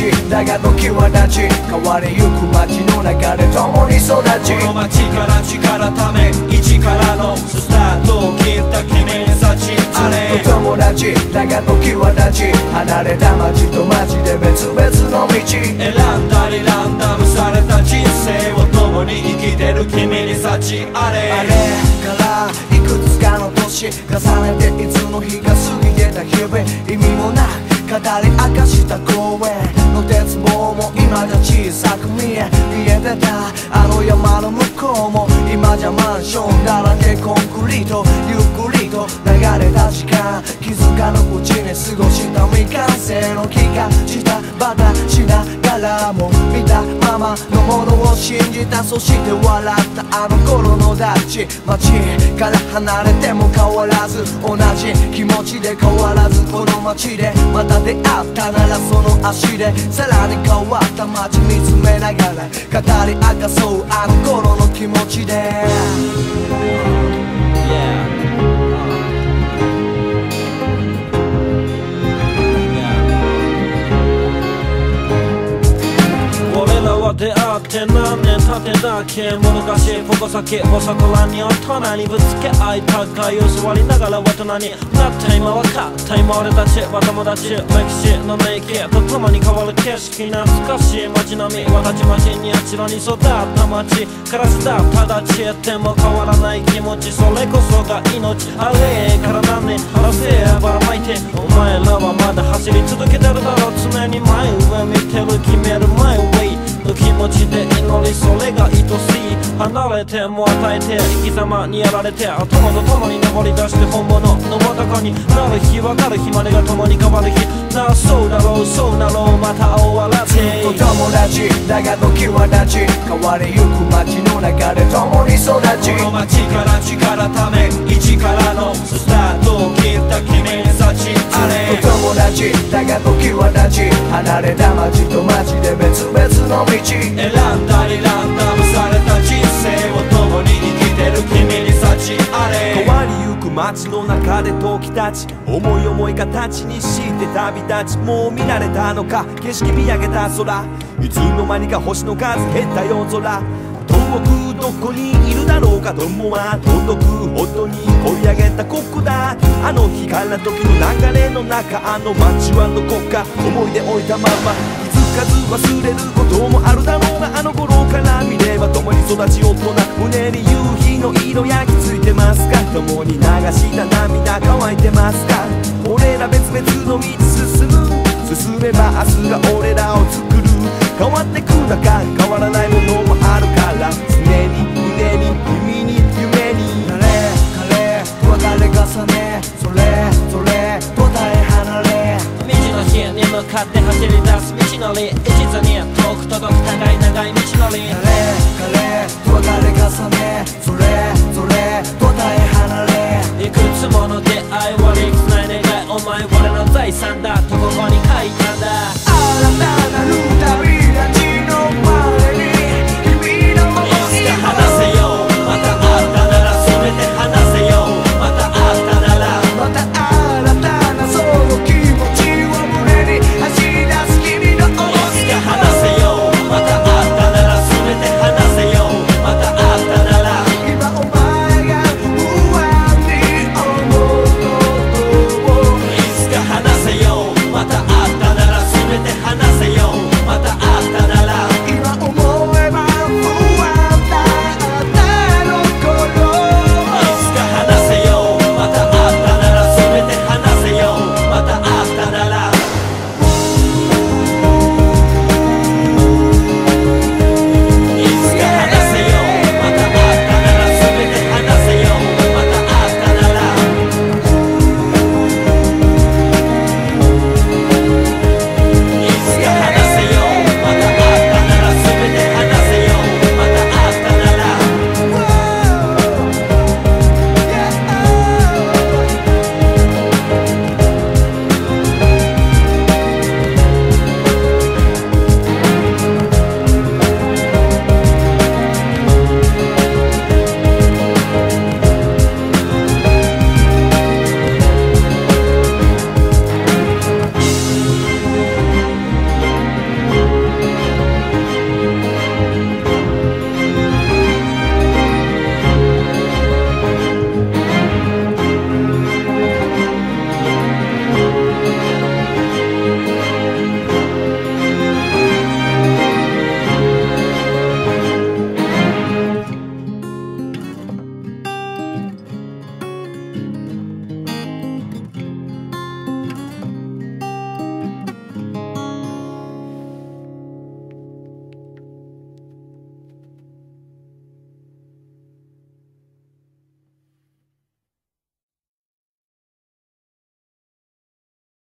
ちだが時は立ち変わりゆく街の中で共に育ちこの街から力ため一からのスタートを切った君に幸あれずっと友達だが時は立ち離れた街と街で別々の道選んだりランダムされた人生を共に生きてる君に幸あれあれからいくつかの年重ねていつの日が過ぎてた日々意味もなく語り明かした公園の鉄棒も今じゃ小さく見えてたあの山の向こうも今じゃマンションだらけコンクリートゆっくりと流れた時間気づかぬうちに過ごした未完成の気がしたバタしながらも見たままのものを信じたそして笑ったあの頃のダッチ街から離れても変わらず同じ気持ちで変わらずこの街でまた出会ったならその足でさらに変わった街見つめながら語り明かそうあの頃の気持ちで出会って何年経てだけもどかしい矛先をそこらに大人にぶつけ合い高い教わりながら大人になった今分かった今俺たちは友達歴史の名家と共に変わる景色懐かしい街並みはたちまちにあちらに育った街から巣だただ消えても変わらない気持ちそれこそが命あれから何年嵐ばらまいてお前らはまだ走り続けてるだろう常に前上見てる決める前上の気持ちで祈りそれが愛しい離れても与えて生き様にやられて友と共に登り出して本物の男になる日分かる日までが共に変わる日なあそうだろうそうだろうまた終わらずずっと友達だが時は立ち変わりゆく街の中で共に育ちこの街から力ため一からのスタートを切った君に幸あれずっと友達だが時は立ち離れた街と街で別々の道選んだりランダムされた人生を共に生きてる君に幸あれ変わりゆく街の中で時たち思い思い形にして旅立ちもう見慣れたのか景色見上げた空いつの間にか星の数減った夜空遠くどこにいるだろうか友は届くほどに掘り上げたここだあの日から時の流れの中あの街はどこか思い出置いたまま気づかず忘れることもあるだろうがあの頃から見れば共に育ち大人胸に夕日の色焼き付いてますか共に流した涙乾いてますか俺ら別々の道進めば明日が俺らを作る変わってく中変わらないものもあるから常に胸に君に夢に慣れ別れ重ねそれぞれ答え離れ未知の日に向かって走り出す道のり一途に遠く届く長い長い道のり別れ重ねそれぞれ